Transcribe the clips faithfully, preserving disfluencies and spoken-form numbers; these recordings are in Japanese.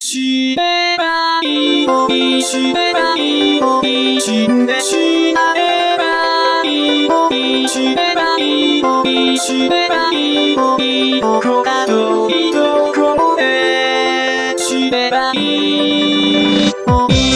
知ればいいのに知ればいいのに死んでしまえばいいのに知ればいいのに知ればいいのにどこか遠いところで知ればいいのに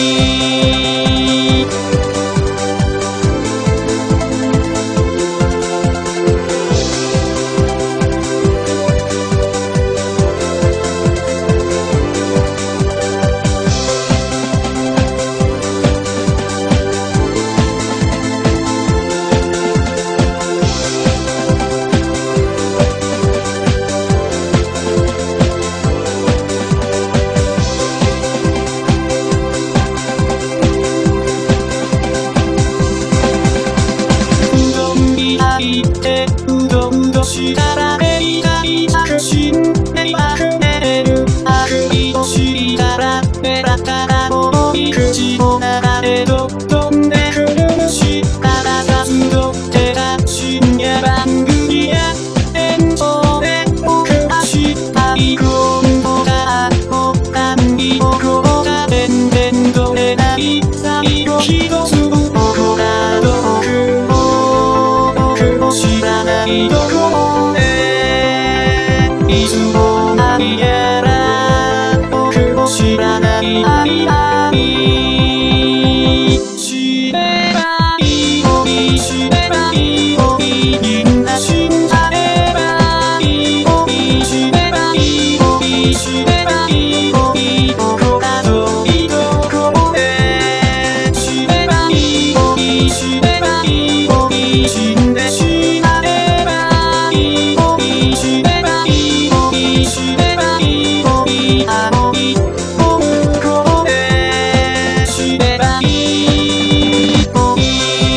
うどうどしたらめいたい確信で溢れる悪意を知ったら目立ったら重い口の流れと飛んでくる虫からさずと手が深夜番組や演奏で僕はしたい今度が他に心が全然取れない最後一つどこか遠く知らないどころでいつも何やら僕も知らない間に知ればいいのに知ればいいのにみんな死んじゃえばいいのに知ればいいのに知ればいいのにどこか遠いところで知ればいいのに知ればいいのに死んでしあの日も向こうで知ればいいのに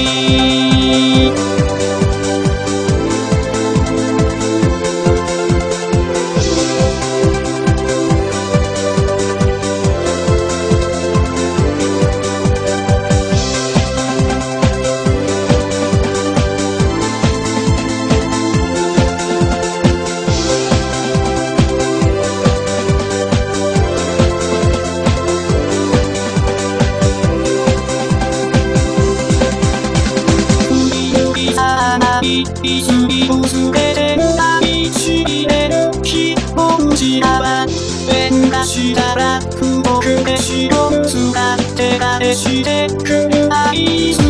泉をすべて無にしびれる気持ちだわ弁がしたら不僕で白む使って彼してくる合図